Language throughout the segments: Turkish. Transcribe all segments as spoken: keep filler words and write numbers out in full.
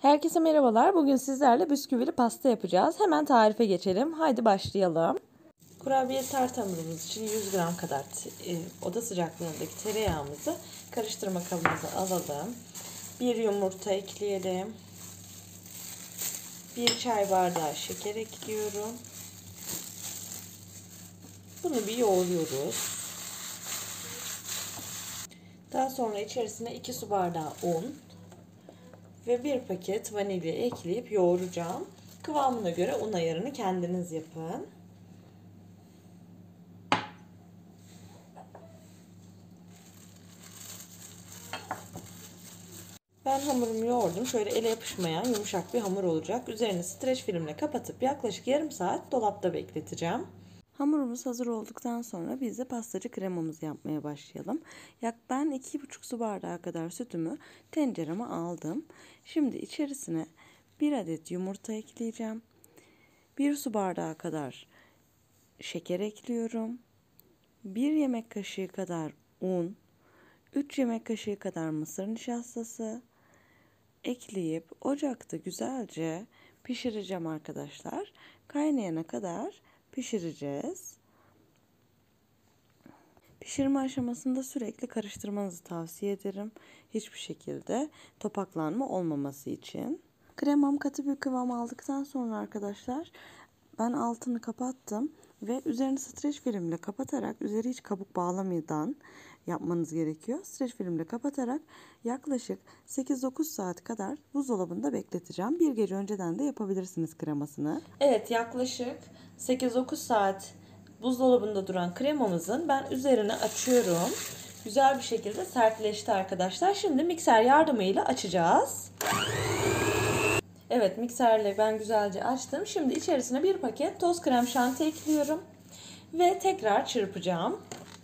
Herkese merhabalar. Bugün sizlerle bisküvili pasta yapacağız. Hemen tarife geçelim. Haydi başlayalım. Kurabiye tart hamurumuz için yüz gram kadar e, oda sıcaklığındaki tereyağımızı karıştırma kabımıza alalım. Bir yumurta ekleyelim. Bir çay bardağı şeker ekliyorum. Bunu bir yoğuruyoruz. Daha sonra içerisine iki su bardağı un ve bir paket vanilya ekleyip yoğuracağım. Kıvamına göre un ayarını kendiniz yapın. Ben hamurumu yoğurdum. Şöyle ele yapışmayan yumuşak bir hamur olacak. Üzerini streç filmle kapatıp yaklaşık yarım saat dolapta bekleteceğim. Hamurumuz hazır olduktan sonra biz de pastacı kremamızı yapmaya başlayalım. Yak ben iki buçuk su bardağı kadar sütümü tencereme aldım. Şimdi içerisine bir adet yumurta ekleyeceğim. bir su bardağı kadar şeker ekliyorum. bir yemek kaşığı kadar un, üç yemek kaşığı kadar mısır nişastası ekleyip ocakta güzelce pişireceğim arkadaşlar. Kaynayana kadar pişireceğiz. Pişirme aşamasında sürekli karıştırmanızı tavsiye ederim. Hiçbir şekilde topaklanma olmaması için. Kremam katı bir kıvam aldıktan sonra arkadaşlar ben altını kapattım ve üzerini streç filmle kapatarak, üzeri hiç kabuk bağlamadan yapmanız gerekiyor. Streç filmle kapatarak yaklaşık sekiz dokuz saat kadar buzdolabında bekleteceğim. Bir gece önceden de yapabilirsiniz kremasını. Evet, yaklaşık sekiz dokuz saat buzdolabında duran kremamızın ben üzerine açıyorum. Güzel bir şekilde sertleşti arkadaşlar. Şimdi mikser yardımıyla açacağız. Evet, mikserle ben güzelce açtım. Şimdi içerisine bir paket toz krem şanti ekliyorum. Ve tekrar çırpacağım.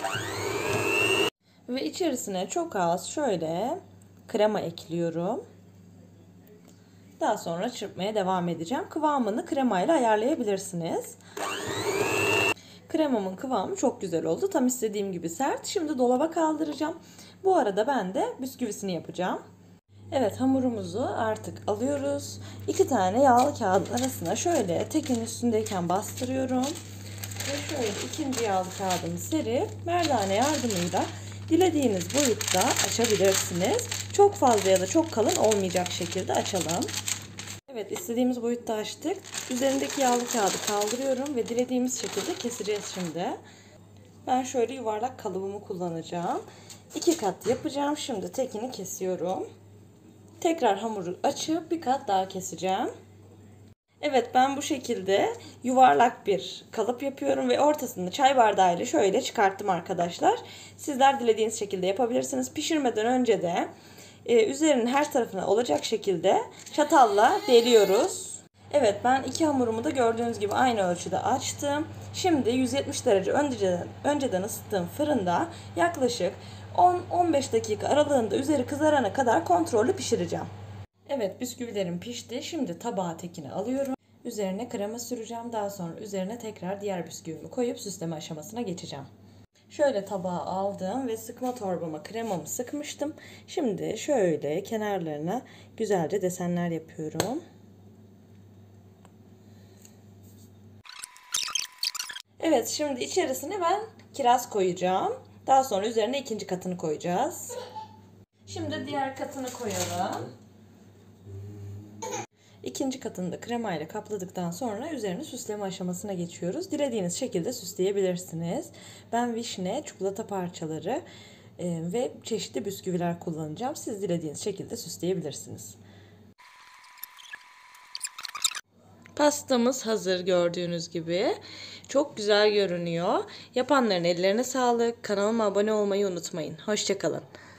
Ve içerisine çok az şöyle krema ekliyorum. Daha sonra çırpmaya devam edeceğim. Kıvamını kremayla ayarlayabilirsiniz. Kremamın kıvamı çok güzel oldu. Tam istediğim gibi sert. Şimdi dolaba kaldıracağım. Bu arada ben de bisküvisini yapacağım. Evet, hamurumuzu artık alıyoruz. İki tane yağlı kağıdın arasına şöyle tekin üstündeyken bastırıyorum. Ve şöyle ikinci yağlı kağıdımı serip merdane yardımıyla dilediğiniz boyutta açabilirsiniz. Çok fazla ya da çok kalın olmayacak şekilde açalım. Evet, istediğimiz boyutta açtık. Üzerindeki yağlı kağıdı kaldırıyorum ve dilediğimiz şekilde keseceğiz şimdi. Ben şöyle yuvarlak kalıbımı kullanacağım. İki kat yapacağım. Şimdi tekini kesiyorum. Tekrar hamuru açıp bir kat daha keseceğim. Evet, ben bu şekilde yuvarlak bir kalıp yapıyorum ve ortasını çay bardağıyla şöyle çıkarttım arkadaşlar. Sizler dilediğiniz şekilde yapabilirsiniz. Pişirmeden önce de e, üzerinin her tarafına olacak şekilde çatalla deliyoruz. Evet, ben iki hamurumu da gördüğünüz gibi aynı ölçüde açtım. Şimdi yüz yetmiş derece önceden, önceden ısıttığım fırında yaklaşık on on beş dakika aralığında üzeri kızarana kadar kontrollü pişireceğim. Evet, bisküvilerim pişti. Şimdi tabağa tekini alıyorum. Üzerine krema süreceğim. Daha sonra üzerine tekrar diğer bisküvimi koyup süsleme aşamasına geçeceğim. Şöyle tabağa aldım ve sıkma torbama kremamı sıkmıştım. Şimdi şöyle kenarlarına güzelce desenler yapıyorum. Evet, şimdi içerisine ben kiraz koyacağım. Daha sonra üzerine ikinci katını koyacağız. Şimdi diğer katını koyalım. İkinci katını da kremayla kapladıktan sonra üzerine süsleme aşamasına geçiyoruz. Dilediğiniz şekilde süsleyebilirsiniz. Ben vişne, çikolata parçaları ve çeşitli bisküviler kullanacağım. Siz dilediğiniz şekilde süsleyebilirsiniz. Pastamız hazır gördüğünüz gibi. Çok güzel görünüyor. Yapanların ellerine sağlık. Kanalıma abone olmayı unutmayın. Hoşça kalın.